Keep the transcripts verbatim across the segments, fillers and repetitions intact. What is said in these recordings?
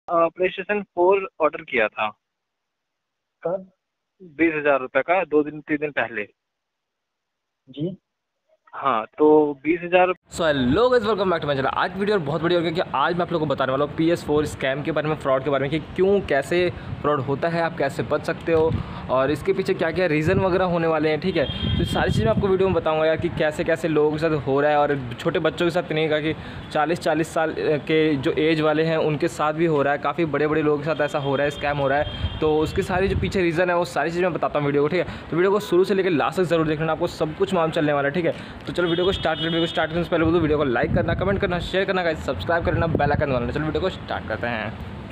Play station four order किया था। कब? बीस हजार रुपये का, दो दिन तीन दिन पहले। जी। हाँ, तो बीस हजार। So hello guys, welcome back to my channel. आज वीडियो बहुत बढ़िया होगी कि आज मैं आप लोगों को बताने वाला हूँ पी एस फोर स्कैम के बारे में, फ्रॉड के बारे में, कि क्यों, कैसे फ्रॉड होता है, आप कैसे बच सकते हो और इसके पीछे क्या क्या रीज़न वगैरह होने वाले हैं। ठीक है, तो सारी चीज़ मैं आपको वीडियो में बताऊंगा यार कि कैसे कैसे लोगों के साथ हो रहा है, और छोटे बच्चों के साथ नहीं, का कि चालीस चालीस साल के जो एज वाले हैं उनके साथ भी हो रहा है, काफ़ी बड़े बड़े लोगों के साथ ऐसा हो रहा है, स्कैम हो रहा है। तो उसकी सारी जो पीछे रीज़न है वो सारी चीज़ मैं बताता हूँ वीडियो को। ठीक है, तो वीडियो को शुरू से लेकर लास्ट तक जरूर देखना, आपको सब कुछ मालूम चलने वाला है। ठीक है, तो चलो वीडियो को स्टार्ट वीडियो को स्टार्ट करने से पहले बोलूँ, वीडियो को लाइक करना, कमेंट करना, शेयर करना गाइस, सब्सक्राइब करना, बेल आइकन दबाना। चलो वीडियो को स्टार्ट करते हैं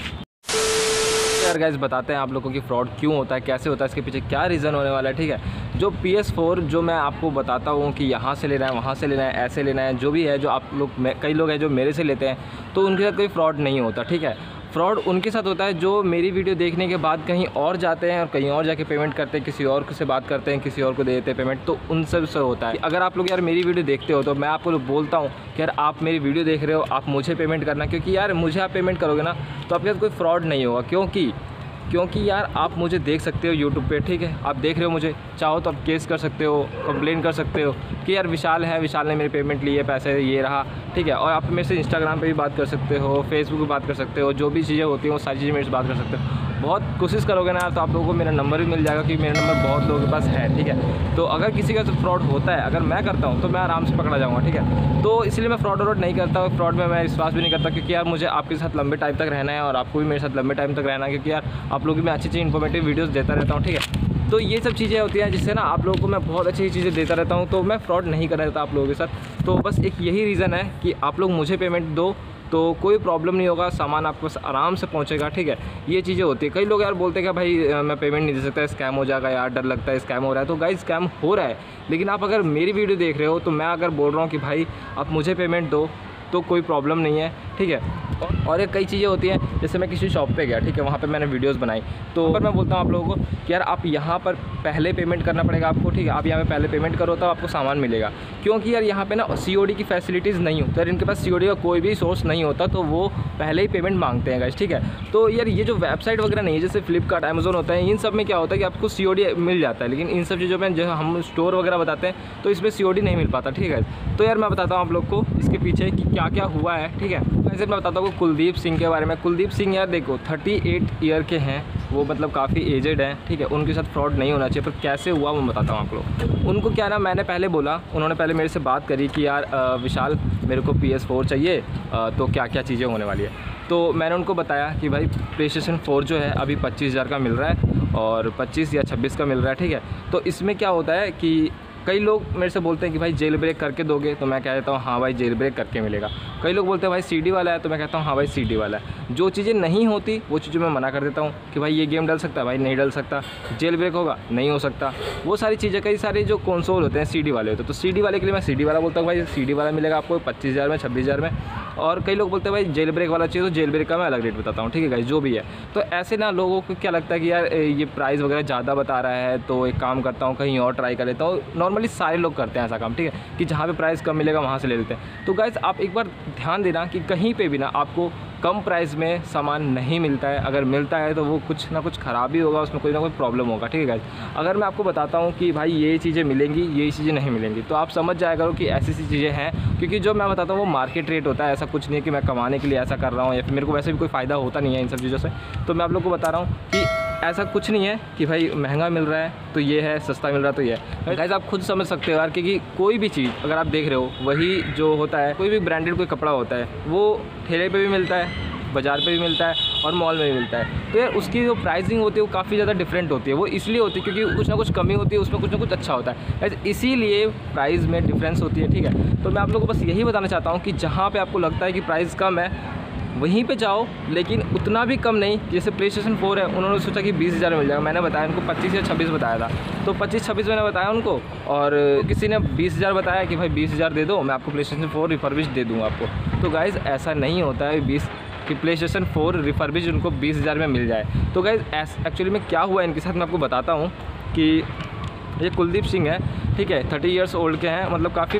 यार गाइस। बताते हैं आप लोगों की फ्रॉड क्यों होता है, कैसे होता है, इसके पीछे क्या रीज़न होने वाला है। ठीक है, जो पी एस फोर जो मैं आपको बताता हूँ कि यहाँ से लेना है, वहाँ से लेना है, ऐसे लेना है, जो भी है, जो आप लोग, कई लोग हैं जो मेरे से लेते हैं, तो उनके साथ कोई फ्रॉड नहीं होता। ठीक है, फ्रॉड उनके साथ होता है जो मेरी वीडियो देखने के बाद कहीं और जाते हैं और कहीं और जाके पेमेंट करते हैं, किसी और से बात करते हैं, किसी और को दे देते हैं पेमेंट, तो उन सब से होता है। अगर आप लोग यार मेरी वीडियो देखते हो तो मैं आपको बोलता हूँ कि यार आप मेरी वीडियो देख रहे हो, आप मुझे पेमेंट करना, क्योंकि यार मुझे आप पेमेंट करोगे ना तो आपके साथ कोई फ्रॉड नहीं होगा। क्योंकि क्योंकि यार आप मुझे देख सकते हो यूट्यूब पे, ठीक है, आप देख रहे हो मुझे, चाहो तो आप केस कर सकते हो, कंप्लेन कर सकते हो कि यार विशाल है, विशाल ने मेरी पेमेंट ली है, पैसे ये रहा। ठीक है, और आप मेरे से इंस्टाग्राम पे भी बात कर सकते हो, फेसबुक पे बात कर सकते हो, जो भी चीज़ें होती हैं वो सारी चीज़ें मेरे से बात कर सकते हो। बहुत कोशिश करोगे ना यार तो आप लोगों को मेरा नंबर भी मिल जाएगा, क्योंकि मेरा नंबर बहुत लोगों के पास है। ठीक है, तो अगर किसी का फ्रॉड होता है, अगर मैं करता हूँ तो मैं आराम से पकड़ा जाऊँगा। ठीक है, तो इसलिए मैं फ्रॉड व्रॉड नहीं करता, फ्रॉड में मैं विश्वास भी नहीं करता, क्योंकि यार मुझे आपके साथ लंबे टाइम तक रहना है और आपको भी मेरे साथ लंबे टाइम तक रहना है, क्योंकि यार आप लोग भी मैं अच्छी अच्छी इन्फॉर्मेटिव वीडियोस देता रहता हूँ। ठीक है, तो ये सब चीज़ें होती हैं जिससे ना आप लोगों को मैं बहुत अच्छी चीज़ें देता रहता हूँ, तो मैं फ्रॉड नहीं करना चाहता आप लोगों के साथ। तो बस एक यही रीज़न है कि आप लोग मुझे पेमेंट दो तो कोई प्रॉब्लम नहीं होगा, सामान आपको आराम से पहुंचेगा। ठीक है, ये चीज़ें होती है। कई लोग यार बोलते हैं कि भाई मैं पेमेंट नहीं दे सकता, स्कैम हो जाएगा यार, डर लगता है, स्कैम हो रहा है। तो गाइस स्कैम हो रहा है, लेकिन आप अगर मेरी वीडियो देख रहे हो तो मैं अगर बोल रहा हूँ कि भाई आप मुझे पेमेंट दो तो कोई प्रॉब्लम नहीं है। ठीक है, और एक कई चीज़ें होती हैं, जैसे मैं किसी शॉप पे गया, ठीक है, वहाँ पे मैंने वीडियोस बनाई, तो पर मैं बोलता हूँ आप लोगों को कि यार आप यहाँ पर पहले पेमेंट करना पड़ेगा आपको। ठीक है, आप यहाँ पे पहले पेमेंट करो तो आपको सामान मिलेगा, क्योंकि यार यहाँ पे ना सी ओ डी की फैसिलिटीज़ नहीं होती, यार इनके पास सी ओ डी का कोई भी सोर्स नहीं होता, तो वो पहले ही पेमेंट मांगते हैं गाइस। ठीक है, तो यार ये जो वेबसाइट वगैरह नहीं है, जैसे फ्लिपकार्ट, अमेजोन होता है, इन सब में क्या होता है कि आपको सी ओ डी मिल जाता है, लेकिन इन सब चीज़ों में जो हम स्टोर वगैरह बताते हैं तो इसमें सी ओ डी नहीं मिल पाता। ठीक है, तो यार मैं बताता हूँ आप लोग को इसके पीछे कि क्या क्या हुआ है। ठीक है, वैसे मैं बताता हूँ कुलदीप सिंह के बारे में। कुलदीप सिंह यार देखो अड़तीस ईयर के हैं वो, मतलब काफ़ी एजेड हैं। ठीक है, उनके साथ फ्रॉड नहीं होना चाहिए, पर कैसे हुआ वो बताता हूँ आप लोग। उनको क्या ना, मैंने पहले बोला, उन्होंने पहले मेरे से बात करी कि यार विशाल मेरे को पी एस फोर चाहिए, तो क्या क्या चीज़ें होने वाली है। तो मैंने उनको बताया कि भाई प्ले स्टेशन फोर जो है अभी पच्चीस हज़ार का मिल रहा है और पच्चीस या छब्बीस का मिल रहा है। ठीक है, तो इसमें क्या होता है कि कई लोग मेरे से बोलते हैं कि भाई जेल ब्रेक करके दोगे, तो मैं कह देता हूँ हाँ भाई जेल ब्रेक करके मिलेगा। कई लोग बोलते हैं भाई सीडी वाला है, तो मैं कहता हूँ हाँ भाई सीडी वाला है। जो चीज़ें नहीं होती वो चीज़ें मैं मना कर देता हूँ कि भाई ये गेम डल सकता है, भाई नहीं डल सकता, जेल ब्रेक होगा, नहीं हो सकता, वो सारी चीज़ें। कई सारे जो कंसोल होते हैं सीडी वाले होते हैं, तो सीडी वाले के लिए मैं सीडी वाला बोलता हूँ, भाई सीडी वाला मिलेगा आपको पच्चीस हज़ार में, छब्बीस हज़ार में। और कई लोग बोलते हैं भाई जेल ब्रेक वाला चाहिए, तो जेल ब्रेक का मैं अलग रेट बताता हूँ। ठीक है गाइस, जो भी है। तो ऐसे ना लोगों को क्या लगता है कि यार ये प्राइस वगैरह ज़्यादा बता रहा है, तो एक काम करता हूँ कहीं और ट्राई कर लेता हूँ। नॉर्मली सारे लोग करते हैं ऐसा काम। ठीक है, कि जहाँ पे प्राइस कम मिलेगा वहाँ से ले लेते हैं। तो गाइस आप एक बार ध्यान देना कि कहीं पे भी ना आपको कम प्राइस में सामान नहीं मिलता है, अगर मिलता है तो वो कुछ ना कुछ ख़राबी होगा, उसमें कोई ना कोई प्रॉब्लम होगा। ठीक है गाइस, अगर मैं आपको बताता हूँ कि भाई ये चीज़ें मिलेंगी, ये चीज़ें नहीं मिलेंगी, तो आप समझ जाया करो कि ऐसी सी चीज़ें हैं, क्योंकि जो मैं बताता हूँ वो मार्केट रेट होता है। ऐसा कुछ नहीं है कि मैं कमाने के लिए ऐसा कर रहा हूँ, या फिर मेरे को वैसे भी कोई फ़ायदा होता नहीं है इन सब चीज़ों से। तो मैं आप लोग को बता रहा हूँ कि ऐसा कुछ नहीं है कि भाई महंगा मिल रहा है तो ये है, सस्ता मिल रहा है तो ये है। गाइस आप खुद समझ सकते हो यार, क्योंकि कोई भी चीज़ अगर आप देख रहे हो, वही जो होता है, कोई भी ब्रांडेड कोई कपड़ा होता है वो ठेले पे भी मिलता है, बाज़ार पे भी मिलता है और मॉल में भी मिलता है। तो यार उसकी जो प्राइसिंग होती है वो काफ़ी ज़्यादा डिफरेंट होती है। वो इसलिए होती है क्योंकि कुछ ना कुछ कमी होती है, उसमें कुछ ना कुछ अच्छा होता है, इसीलिए प्राइस में डिफरेंस होती है। ठीक है, तो मैं आप लोगों को बस यही बताना चाहता हूँ कि जहाँ पे आपको लगता है कि प्राइस कम है वहीं पे जाओ, लेकिन उतना भी कम नहीं। जैसे प्ले स्टेशन फोर है, उन्होंने सोचा कि बीस हज़ार मिल जाएगा, मैंने बताया उनको पच्चीस या छब्बीस बताया था, तो पच्चीस छब्बीस मैंने बताया उनको, और किसी ने बीस हज़ार बताया कि भाई बीस हज़ार दे दो, मैं आपको प्ले स्टेशन फोर रिफर्बिश दे दूँगा आपको। तो गाइज़ ऐसा नहीं होता है बीस कि प्ले स्टेशन फोर रिफर्बिश उनको बीस हज़ार में मिल जाए। तो गाइज़ एक्चुअली में क्या हुआ इनके साथ मैं आपको बताता हूँ कि ये कुलदीप सिंह है, ठीक है, थर्टी ईयर्स ओल्ड के हैं, मतलब काफ़ी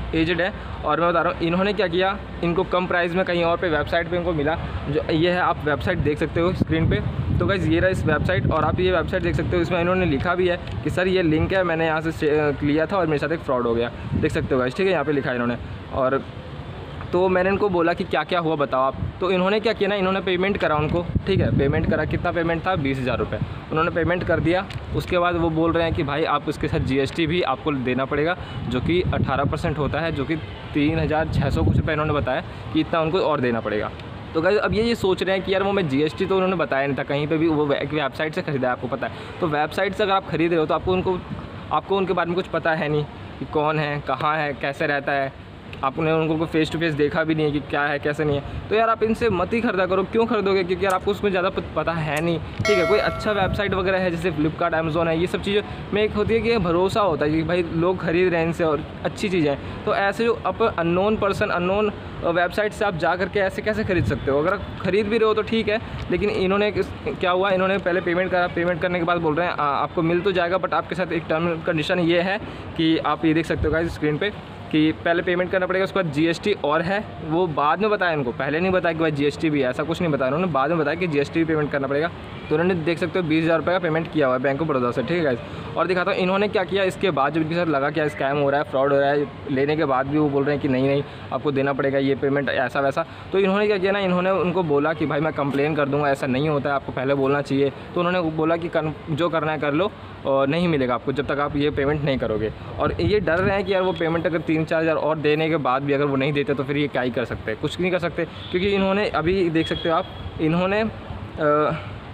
एजड है। और मैं बता रहा हूँ इन्होंने क्या किया, इनको कम प्राइस में कहीं और पे वेबसाइट पे इनको मिला, जो ये है आप वेबसाइट देख सकते हो स्क्रीन पे। तो गाइस ये रहा इस वेबसाइट, और आप ये वेबसाइट देख सकते हो, इसमें इन्होंने लिखा भी है कि सर ये लिंक है, मैंने यहाँ से लिया था और मेरे साथ एक फ्रॉड हो गया, देख सकते हो गाइस, ठीक है, यहाँ पे लिखा है इन्होंने। और तो मैंने इनको बोला कि क्या क्या हुआ बताओ आप। तो इन्होंने क्या किया ना, इन्होंने पेमेंट करा उनको, ठीक है, पेमेंट करा, कितना पेमेंट था, बीस हज़ार रुपये उन्होंने पेमेंट कर दिया। उसके बाद वो बोल रहे हैं कि भाई आप उसके साथ जीएसटी भी आपको देना पड़ेगा, जो कि अठारह परसेंट होता है, जो कि तीन हज़ार छः सौ कुछ रुपये इन्होंने बताया कि इतना उनको और देना पड़ेगा। तो गाइस अब ये ये सोच रहे हैं कि यार वो मैं जीएसटी तो उन्होंने बताया नहीं था कहीं पे भी, वो एक वेबसाइट से ख़रीदा है, आपको पता है। तो वेबसाइट से अगर आप ख़रीद रहे हो तो आपको उनको आपको उनके बारे में कुछ पता है नहीं कि कौन है, कहाँ है, कैसे रहता है, आपने उनको फेस टू फेस देखा भी नहीं है कि क्या है कैसे नहीं है। तो यार आप इनसे मत ही खरीदा करो। क्यों खरीदोगे? क्योंकि यार आपको उसमें ज़्यादा पता है नहीं, ठीक है। कोई अच्छा वेबसाइट वगैरह है जैसे फ्लिपकार्ट, अमेज़ॉन है, ये सब चीज़ों में एक होती है कि भरोसा होता है कि भाई लोग खरीद रहे हैं इनसे और अच्छी चीज़ें हैं। तो ऐसे जो आप अननोन पर्सन, अननोन वेबसाइट से आप जा करके ऐसे कैसे खरीद सकते हो? अगर खरीद भी रहे हो तो ठीक है, लेकिन इन्होंने क्या हुआ, इन्होंने पहले पेमेंट करा, पेमेंट करने के बाद बोल रहे हैं आ, आपको मिल तो जाएगा, बट आपके साथ एक टर्म कंडीशन ये है कि आप ये देख सकते हो गाइस स्क्रीन पे कि पहले पेमेंट करना पड़ेगा, उसके बाद जीएसटी और है, वो बाद में बताया इनको, पहले नहीं बताया कि भाई जीएसटी भी है, ऐसा कुछ नहीं बताया उन्होंने, बाद में बताया कि जीएसटी भी पेमेंट करना पड़ेगा। तो उन्होंने देख सकते हो बीस हज़ार रुपये का पेमेंट किया हुआ है बैंक ऑफ बड़ौदा से, ठीक है गाइस। और दिखाता हूँ इन्होंने क्या किया इसके बाद, जब इनके साथ लगा क्या स्कैम हो रहा है, फ्रॉड हो रहा है, लेने के बाद भी वो बोल रहे हैं कि नहीं नहीं आपको देना पड़ेगा ये पेमेंट, ऐसा वैसा। तो इन्होंने क्या किया ना, इन्होंने उनको बोला कि भाई मैं कंप्लेन कर दूँगा, ऐसा नहीं होता है, आपको पहले बोलना चाहिए। तो उन्होंने बोला कि जो करना है कर लो, और नहीं मिलेगा आपको जब तक आप ये पेमेंट नहीं करोगे। और ये डर रहे हैं कि यार वो पेमेंट अगर तीन चार हज़ार और देने के बाद भी अगर वो नहीं देते तो फिर ये क्या ही कर सकते हैं, कुछ नहीं कर सकते। क्योंकि इन्होंने अभी देख सकते हो आप, इन्होंने आ,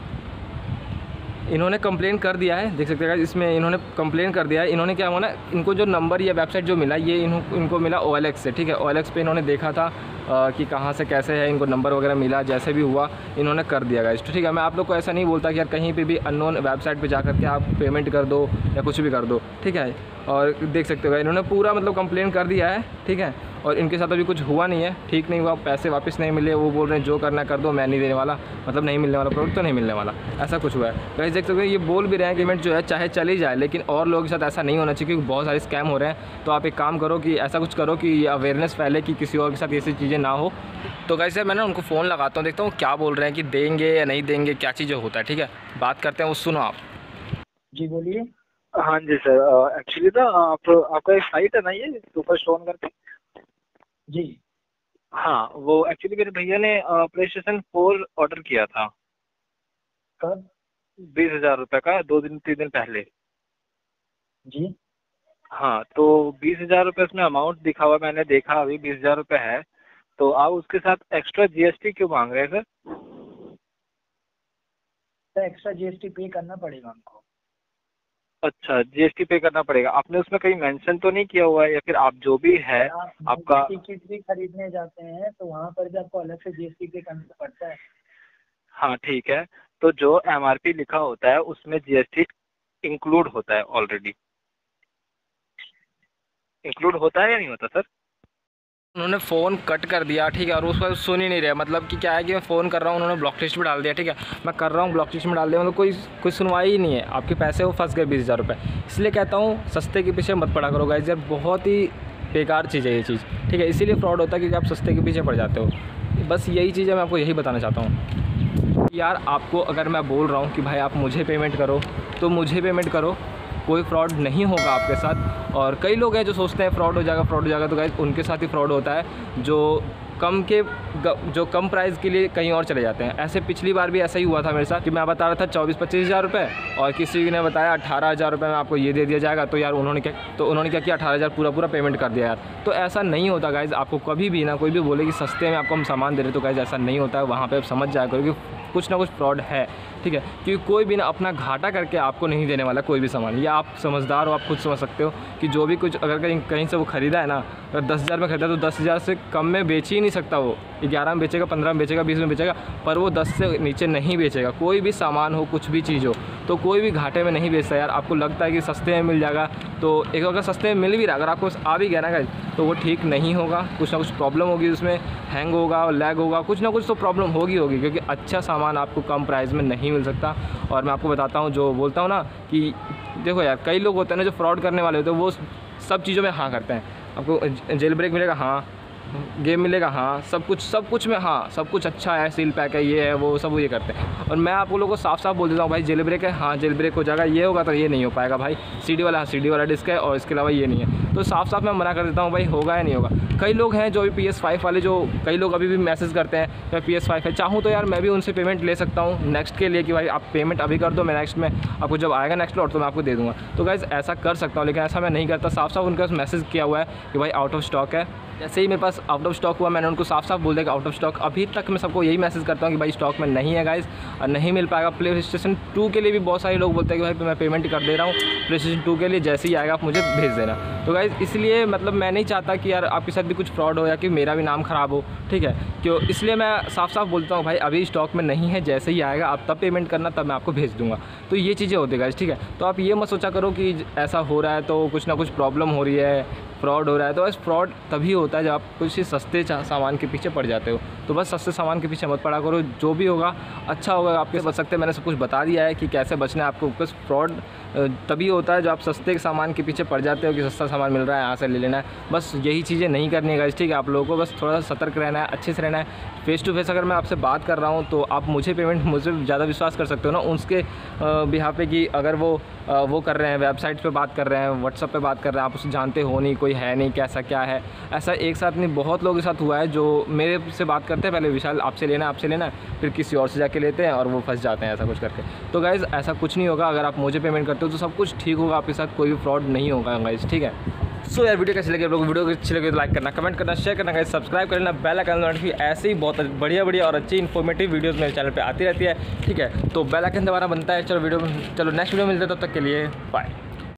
इन्होंने कंप्लेन कर दिया है, देख सकते हैं इसमें इन्होंने कंप्लेन कर दिया है। इन्होंने क्या हुआ ना, इनको जो नंबर या वेबसाइट जो मिला ये इन्हों इनको मिला ओ एल एक्स से, ठीक है। ओ एल एक्स पे इन्होंने देखा था आ, कि कहाँ से कैसे है, इनको नंबर वगैरह मिला, जैसे भी हुआ इन्होंने कर दिया गाइस, तो ठीक है। मैं आप लोग को ऐसा नहीं बोलता कि यार कहीं पे भी अननोन वेबसाइट पे जा कर के आप पेमेंट कर दो या कुछ भी कर दो, ठीक है। और देख सकते हो इन्होंने पूरा मतलब कंप्लेन कर दिया है, ठीक है। और इनके साथ अभी कुछ हुआ नहीं है, ठीक नहीं हुआ, पैसे वापस नहीं मिले, वो बोल रहे हैं जो करना कर दो, मैं नहीं देने वाला, मतलब नहीं मिलने वाला, प्रोडक्ट तो नहीं मिलने वाला, ऐसा कुछ हुआ है गाइस। देख सकते हो ये बोल भी रहे हैं कि पेमेंट जो है चाहे चली जाए, लेकिन और लोगों के साथ ऐसा नहीं होना चाहिए, क्योंकि बहुत सारे स्कैम हो रहे हैं। तो आप एक काम करो कि ऐसा कुछ करो कि ये अवेयरनेस फैले कि किसी और के साथ ऐसी चीज़ें ना हो। तो गाइस मैं ना उनको फ़ोन लगाता हूँ, देखता हूँ क्या बोल रहे हैं कि देंगे या नहीं देंगे, क्या चीज़ें होता है, ठीक है। बात करते हैं, वो सुनो आप। जी बोलिए। हाँ जी सर, एक्चुअली ना आप आपका एक साइट है ना ये सुपर स्टोन करके। जी हाँ, वो एक्चुअली मेरे भैया ने प्ले स्टेशन फोर ऑर्डर किया था कब? बीस हजार रुपये का, दो दिन तीन दिन पहले। जी हाँ, तो बीस हजार रुपये उसमें अमाउंट दिखा हुआ, मैंने देखा अभी बीस हजार रुपये है। तो आप उसके साथ एक्स्ट्रा जीएसटी क्यों मांग रहे हैं सर? तो एक्स्ट्रा जीएसटी पे करना पड़ेगा उनको। अच्छा, जीएसटी पे करना पड़ेगा। आपने उसमें कहीं मेंशन तो नहीं किया हुआ है, या फिर आप जो भी है आप आपका? टिकट भी खरीदने जाते हैं तो वहाँ पर भी आपको अलग से जीएसटी पे करना पड़ता है। हाँ ठीक है, तो जो एमआरपी लिखा होता है उसमें जीएसटी इंक्लूड होता है, ऑलरेडी इंक्लूड होता है या नहीं होता सर? उन्होंने फ़ोन कट कर दिया, ठीक है। और उस पर सुन ही नहीं रहा, मतलब कि क्या है कि मैं फ़ोन कर रहा हूँ, उन्होंने ब्लॉक लिस्ट में डाल दिया, ठीक है। मैं कर रहा हूँ ब्लॉक लिस्ट में डाल दिया, मतलब कोई कोई सुनवाई ही नहीं है, आपके पैसे वो फंस गए बीस हज़ार रुपये। इसलिए कहता हूँ सस्ते के पीछे मत पड़ा करो गाइस, यार बहुत ही बेकार चीज़ है ये चीज़, ठीक है। इसीलिए फ्रॉड होता है क्योंकि आप सस्ते के पीछे पड़ जाते हो। बस यही चीज़ है, मैं आपको यही बताना चाहता हूँ यार। आपको अगर मैं बोल रहा हूँ कि भाई आप मुझे पेमेंट करो तो मुझे पेमेंट करो, कोई फ्रॉड नहीं होगा आपके साथ। और कई लोग हैं जो सोचते हैं फ्रॉड हो जाएगा फ्रॉड हो जाएगा, तो गाइस उनके साथ ही फ्रॉड होता है जो कम के जो कम प्राइस के लिए कहीं और चले जाते हैं। ऐसे पिछली बार भी ऐसा ही हुआ था मेरे साथ कि मैं बता रहा था चौबीस पच्चीस हज़ार रुपये और किसी ने बताया अठारह हज़ार रुपये में आपको ये दे दिया जाएगा। तो यार उन्होंने क्या तो उन्होंने क्या किया, अठारह हज़ार पूरा पूरा पेमेंट कर दिया यार। तो ऐसा नहीं होता गाइज़, आपको कभी भी ना कोई भी बोले कि सस्ते में आपको हम सामान दे रहे, तो गाइज़ ऐसा नहीं होता है। वहाँ पर आप समझ जाया करो कि कुछ ना कुछ फ्रॉड है, ठीक है। क्योंकि कोई भी ना अपना घाटा करके आपको नहीं देने वाला कोई भी सामान। या आप समझदार हो, आप खुद समझ सकते हो कि जो भी कुछ अगर कहीं कहीं से वो ख़रीदा है ना, अगर दस हज़ार में ख़रीदा तो दस हज़ार से कम में बेच ही नहीं सकता। वो ग्यारह में बेचेगा, पंद्रह में बेचेगा, बीस में बेचेगा, पर वो दस से नीचे नहीं बेचेगा। कोई भी सामान हो, कुछ भी चीज़ हो, तो कोई भी घाटे में नहीं बेचता यार। आपको लगता है कि सस्ते में मिल जाएगा, तो एक अगर सस्ते में मिल भी रहा, अगर आपको आ भी गया ना गाइस, तो वो ठीक नहीं होगा। कुछ ना कुछ प्रॉब्लम होगी उसमें, हैंग होगा, लैग होगा, कुछ ना कुछ तो प्रॉब्लम होगी होगी क्योंकि अच्छा सामान आपको कम प्राइस में नहीं मिल सकता। और मैं आपको बताता हूँ, जो बोलता हूँ ना कि देखो यार, कई लोग होते हैं ना जो फ्रॉड करने वाले होते हैं, वो सब चीज़ों में हाँ करते हैं। आपको जेल ब्रेक मिलेगा, हाँ गेम मिलेगा, हाँ सब कुछ सब कुछ में, हाँ सब कुछ अच्छा है, सील पैक है, ये है वो सब वो ये करते हैं। और मैं आप लोगों को साफ साफ बोल देता हूँ भाई, जेल ब्रेक है, हाँ जेल ब्रेक हो जाएगा, ये होगा तो ये नहीं हो पाएगा भाई। सीडी वाला, हाँ सीडी वाला डिस्क है और इसके अलावा ये नहीं है। तो साफ साफ मैं मना कर देता हूँ भाई, होगा या नहीं होगा। कई लोग हैं जो भी पी एस फाइव वाले, जो कई लोग अभी भी मैसेज करते हैं मैं पी एस फाइव है, चाहूँ तो यार मैं भी उनसे पेमेंट ले सकता हूँ नेक्स्ट के लिए कि भाई आप पेमेंट अभी कर दो, मैं नेक्स्ट में आपको जब आएगा नेक्स्ट लॉट तो मैं आपको दे दूँगा। तो गाइस ऐसा कर सकता हूँ, लेकिन ऐसा मैं नहीं करता। साफ साफ उनके पास मैसेज किया हुआ है कि भाई आउट ऑफ स्टॉक है। जैसे ही मेरे पास आउट ऑफ स्टॉक हुआ मैंने उनको साफ साफ बोल दिया कि आउट ऑफ स्टॉक। अभी तक मैं सबको यही मैसेज करता हूँ कि भाई स्टॉक में नहीं है गाइस, और नहीं मिल पाएगा। प्ले स्टेशन टू के लिए भी बहुत सारे लोग बोलते हैं कि भाई मैं पेमेंट कर दे रहा हूँ प्ले स्टेशन टू के लिए, जैसे ही आएगा आप मुझे भेज देना। तो गाइस इसलिए मतलब मैं नहीं चाहता कि यार आपके साथ भी कुछ फ्रॉड हो या कि मेरा भी नाम ख़राब हो, ठीक है, क्यों, इसलिए मैं साफ साफ बोलता हूँ भाई अभी स्टॉक में नहीं है, जैसे ही आएगा आप तब पेमेंट करना, तब मैं आपको भेज दूँगा। तो ये चीज़ें होती है गाइस, ठीक है। तो आप ये मत सोचा करो कि ऐसा हो रहा है तो कुछ ना कुछ प्रॉब्लम हो रही है, फ्रॉड हो रहा है। तो बस फ्रॉड तभी होता है जब आप कुछ सस्ते सामान के पीछे पड़ जाते हो। तो बस सस्ते सामान के पीछे मत पड़ा करो, जो भी होगा अच्छा होगा, आपके बच सकते हैं। मैंने सब कुछ बता दिया है कि कैसे बचना है आपको। बस फ्रॉड तभी होता है जब आप सस्ते सामान के पीछे पड़ जाते हो कि सस्ता सामान मिल रहा है यहाँ से ले लेना है। बस यही चीज़ें नहीं करनी है गाइस, ठीक है। आप लोगों को बस थोड़ा सा सतर्क रहना है, अच्छे से रहना है। फेस टू फेस अगर मैं आपसे बात कर रहा हूँ तो आप मुझे पेमेंट मुझसे ज़्यादा विश्वास कर सकते हो ना उसके बिहार पे, कि अगर वो वो कर रहे हैं, वेबसाइट पे बात कर रहे हैं, व्हाट्सअप पे बात कर रहे हैं, आप उसे जानते हो नहीं, कोई है नहीं, कैसा क्या है। ऐसा एक साथ नहीं, बहुत लोगों के साथ हुआ है जो मेरे से बात करते हैं, पहले विशाल आपसे लेना आपसे लेना फिर किसी और से जाके लेते हैं और वो फंस जाते हैं ऐसा कुछ करके। तो गाइज़ ऐसा कुछ नहीं होगा, अगर आप मुझे पेमेंट करते हो तो सब कुछ ठीक होगा, आपके साथ कोई भी फ्रॉड नहीं होगा गाइज़, ठीक है। सो so, यार वीडियो कैसी लगी आप लोग, वीडियो अच्छी लगी तो लाइक करना, कमेंट करना, शेयर करना गाइस, सब्सक्राइब करना, बेल आइकन नोटिफिकेशन, ऐसे ही बहुत बढ़िया बढ़िया और अच्छी इन्फॉर्मेटिव वीडियोस मेरे चैनल पे आती रहती है, ठीक है। तो बेल आइकन दोबारा बनता है। चलो वीडियो चलो नेक्स्ट वीडियो मिलते हैं, तब तक के लिए बाय।